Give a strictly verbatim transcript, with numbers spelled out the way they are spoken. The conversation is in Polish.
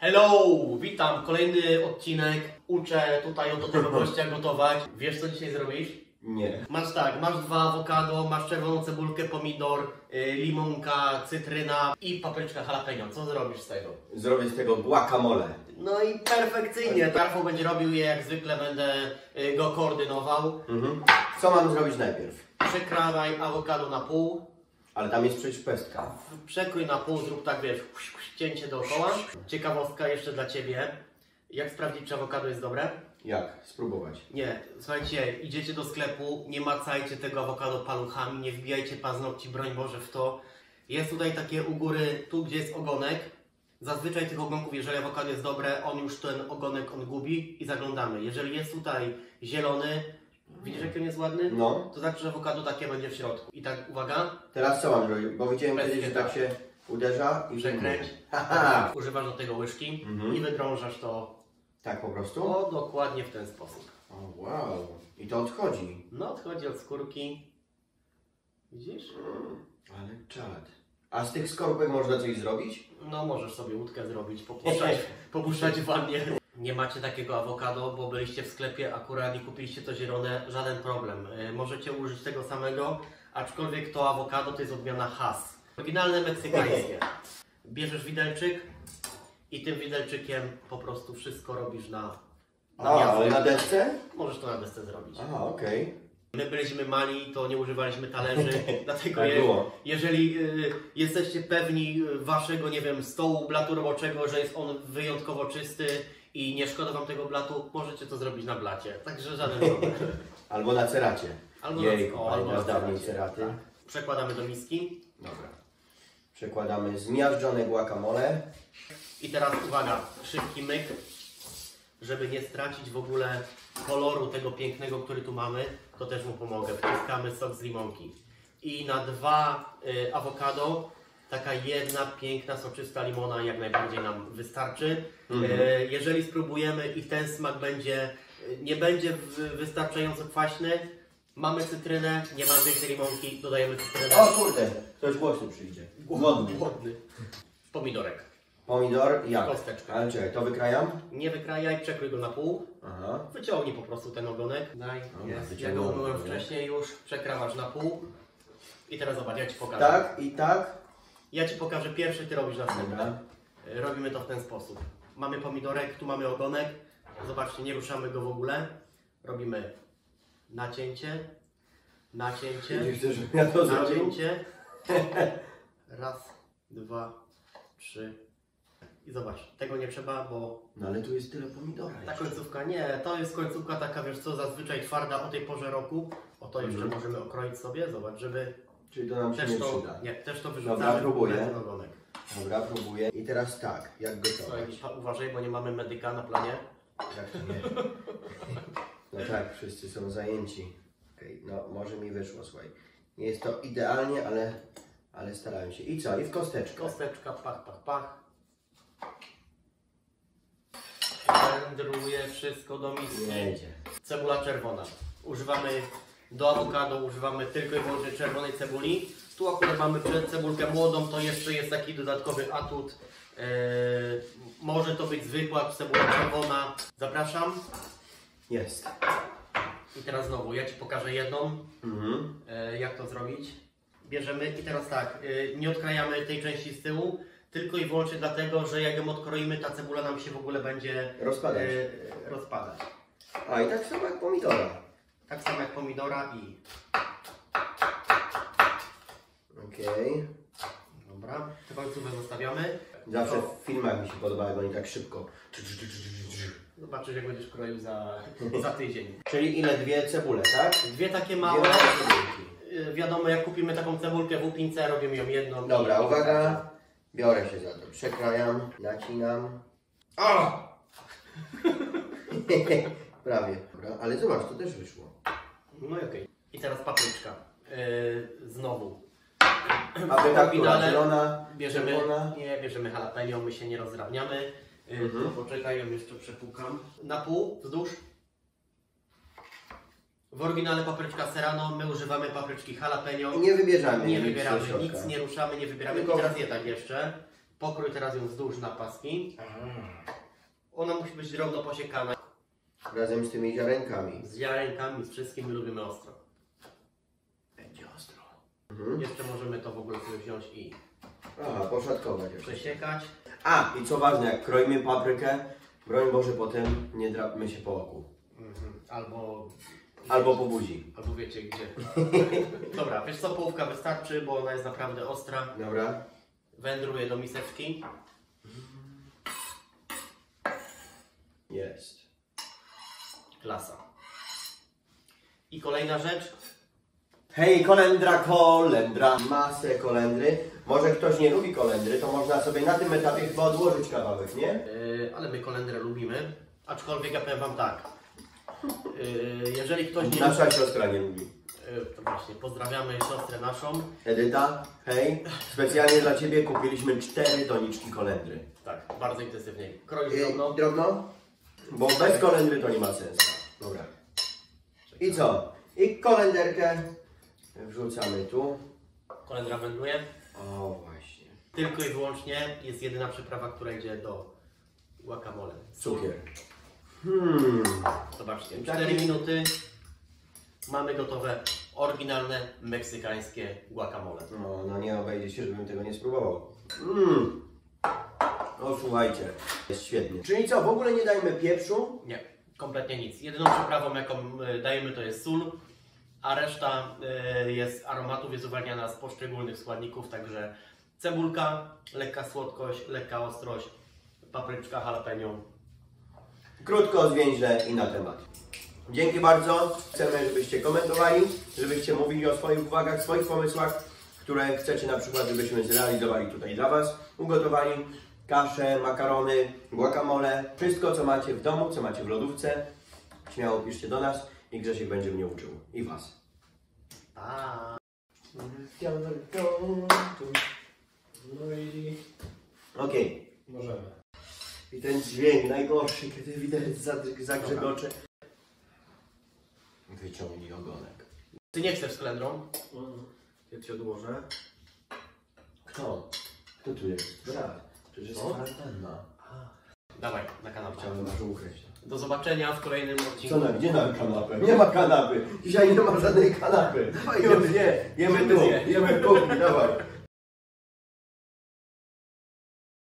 Hello! Witam, kolejny odcinek. Uczę tutaj od tego gościa gotować. Wiesz, co dzisiaj zrobisz? Nie. Masz tak, masz dwa awokado, masz czerwoną cebulkę, pomidor, yy, limonka, cytryna i papryczka jalapeno. Co zrobisz z tego? Zrobię z tego guacamole. No i perfekcyjnie. Rafał będzie robił je, jak zwykle będę yy, go koordynował. Mhm. Co mam zrobić najpierw? Przekrawaj awokado na pół. Ale tam jest przecież pestka. Przekrój na pół, zrób tak, wiesz, cięcie dookoła. Ciekawostka jeszcze dla Ciebie. Jak sprawdzić, czy awokado jest dobre? Jak? Spróbować. Nie, słuchajcie, idziecie do sklepu, nie macajcie tego awokado paluchami, nie wbijajcie paznokci, broń Boże, w to. Jest tutaj takie u góry, tu gdzie jest ogonek. Zazwyczaj tych ogonków, jeżeli awokado jest dobre, on już ten ogonek on gubi i zaglądamy. Jeżeli jest tutaj zielony, widzisz, jaki on jest ładny? No. To znaczy, że awokado takie będzie w środku. I tak, uwaga. Teraz co mam zrobić? Bo widziałem Bez kiedyś, że tak się uderza i Przekręć. Haha. Używasz do tego łyżki Mhm. i wydrążasz to Tak po prostu? o, dokładnie w ten sposób. O, wow. I to odchodzi. No, odchodzi od skórki. Widzisz? Mm, ale czad. A z tych skorupek można coś zrobić? No, możesz sobie łódkę zrobić, popuszczać, popuszczać w wannie. Nie macie takiego awokado, bo byliście w sklepie akurat i kupiliście to zielone, żaden problem. Yy, możecie użyć tego samego, aczkolwiek to awokado to jest odmiana Hass. Oryginalne meksykańskie. Bierzesz widelczyk i tym widelczykiem po prostu wszystko robisz na, na A, miazgę. ale na desce? Możesz to na desce zrobić. Aha, okej. Okay. My byliśmy mali, to nie używaliśmy talerzy, dlatego Tak je, było. jeżeli y, jesteście pewni waszego, nie wiem, stołu, blatu roboczego, że jest on wyjątkowo czysty i nie szkoda wam tego blatu, możecie to zrobić na blacie, także żaden problem. Albo na ceracie. Albo Jejku, na, o, albo na dawniej ceracie. ceraty. Tak. Przekładamy do miski. Dobra. Przekładamy zmiażdżone guacamole. I teraz uwaga, szybki myk, żeby nie stracić w ogóle koloru tego pięknego, który tu mamy, to też mu pomogę. Wciskamy sok z limonki. I na dwa y, awokado taka jedna piękna, soczysta limona jak najbardziej nam wystarczy. Mhm. Y, jeżeli spróbujemy i ten smak będzie, y, nie będzie w, wystarczająco kwaśny, mamy cytrynę, nie mamy więcej limonki, dodajemy cytrynę. O kurde, ktoś głośny przyjdzie. Głodny. Głodny. Pomidorek. Pomidor, jak? Kosteczka. Ale czekaj, to wykrajam? Nie wykrajaj, przekrój go na pół. Aha. Wyciągnij po prostu ten ogonek. Daj, Dobra, jest. Ja go wyciągnąłem umyłem ogonek. wcześniej już. Przekrawasz na pół. I teraz zobacz, ja Ci pokażę. Tak i tak. Ja Ci pokażę pierwszy, Ty robisz następny. Dobra. Robimy to w ten sposób. Mamy pomidorek, tu mamy ogonek. Zobaczcie, nie ruszamy go w ogóle. Robimy nacięcie, nacięcie, Widzisz, też, że ja to zrobił? nacięcie. Raz, dwa, trzy. I zobacz, tego nie trzeba, bo No ale tu jest tyle pomidora ta jeszcze. końcówka, nie, to jest końcówka taka, wiesz co, zazwyczaj twarda o tej porze roku. O to jeszcze Mhm. możemy okroić sobie, zobacz, żeby Czyli to nam się też nie to, przyda. nie, też to wyrzucamy. Dobra, próbuję. na ten ogonek. Dobra, próbuję. I teraz tak, jak Słuchaj, gotować? pa- uważaj, bo nie mamy medyka na planie. Jak to nie? No tak, wszyscy są zajęci. Okej, no może mi wyszło, słuchaj. Nie jest to idealnie, ale, ale starałem się. I co? I w kosteczkę. Kosteczka, pach, pach, pach. Wędruje wszystko do miski. Jedzie. Cebula czerwona. Używamy do awokado, używamy tylko i wyłącznie czerwonej cebuli. Tu akurat mamy cebulkę młodą, to jeszcze jest taki dodatkowy atut. Eee, może to być zwykła cebula czerwona. Zapraszam. Jest. I teraz znowu, ja Ci pokażę jedną, Mhm. e, jak to zrobić. Bierzemy i teraz tak, e, nie odkrajamy tej części z tyłu, tylko i wyłącznie dlatego, że jak ją odkroimy, ta cebula nam się w ogóle będzie Rozpadać. e, rozpadać. A i tak samo jak pomidora. Tak samo jak pomidora i... Okej. Dobra, te końcówkę zostawiamy. Zawsze To- w filmach mi się podoba, jak oni tak szybko. Zobaczysz, jak będziesz kroił za, za tydzień. Czyli ile? Dwie cebule, tak? Dwie takie Dwie małe. małe cebulki. E, wiadomo, jak kupimy taką cebulkę w upince, robimy ją jedną. Dobra, i- uwaga. Biorę się za to. Przekrajam, nacinam. O! Prawie. Dobra, ale zobacz, to też wyszło. No i okej. I teraz papryczka. Yy, znowu. Papryka, która Oryginale zielona, Bierzemy, czerwona. nie, bierzemy jalapeno, my się nie rozdrabniamy. Yy, Mhm. to poczekaj, ją jeszcze przepłukam. Na pół, wzdłuż. W oryginale papryczka serrano, my używamy papryczki jalapeno. I nie wybierzamy Nie nic do wybieramy, środka. nic nie ruszamy, nie wybieramy. Tylko- I teraz nie tak jeszcze. Pokrój teraz ją wzdłuż na paski. Ona musi być drobno posiekana. Razem z tymi ziarenkami. Z ziarenkami, z wszystkim my lubimy ostro. Będzie ostro. Mhm. Jeszcze możemy to w ogóle sobie wziąć i Aha, poszatkować. przesiekać. A, i co ważne, jak kroimy paprykę, broń Boże, potem nie drapmy się po oku. Mhm. Albo... Albo po buzi. Albo wiecie gdzie. Dobra, wiesz co, połówka wystarczy, bo ona jest naprawdę ostra. Dobra. Wędruje do miseczki. Jest. Klasa. I kolejna rzecz. Hej, kolendra, kolendra. Masę kolendry. Może ktoś nie lubi kolendry, to można sobie na tym etapie chyba odłożyć kawałek, nie? Yy, ale my kolendrę lubimy. Aczkolwiek ja powiem wam tak. Yy, jeżeli ktoś nie Nasza siostra nie lubi. Yy, to właśnie, pozdrawiamy siostrę naszą. Edyta, hej, specjalnie dla Ciebie kupiliśmy cztery doniczki kolendry. Tak, bardzo intensywnie. Kroisz I, drobno. drobno? Bo bez kolendry to nie ma sensu. Dobra. I co? I kolenderkę wrzucamy tu. Kolendra wędruje. O, właśnie. Tylko i wyłącznie jest jedyna przyprawa, która idzie do guacamole. Cukier. Hmm. Zobaczcie, I cztery taki- minuty. Mamy gotowe, oryginalne, meksykańskie guacamole. No, no nie obejdzie się, żebym tego nie spróbował. Mmm. No słuchajcie, jest świetnie. Czyli co, w ogóle nie dajmy pieprzu? Nie, kompletnie nic. Jedyną przyprawą, jaką y, dajemy, to jest sól, a reszta y, jest aromatów, jest uwalniana z poszczególnych składników, także cebulka, lekka słodkość, lekka ostrość, papryczka, jalapeno. Krótko, zwięźle i na temat. Dzięki bardzo. Chcemy, żebyście komentowali, żebyście mówili o swoich uwagach, swoich pomysłach, które chcecie na przykład, żebyśmy zrealizowali tutaj dla Was. Ugotowali kaszę, makarony, guacamole, wszystko co macie w domu, co macie w lodówce. Śmiało piszcie do nas i Grzesiek będzie mnie uczył. I Was. Pa! No i Okej. możemy. I ten dźwięk najgorszy, kiedy widać zagrzegocze. Wyciągnij ogonek. Ty nie chcesz z kolendrą? Ja ci odłożę. Kto? Kto tu jest? Brat. Przecież jest Co? kwarantanna. Dawaj, na kanapę. Chciałbym aż ukryć. Do zobaczenia w kolejnym odcinku. Co na, gdzie na kanapę? Nie ma kanapy. Dzisiaj nie ma żadnej kanapy. Już nie. Jemy tu. Jemy w kuchni. Dawaj.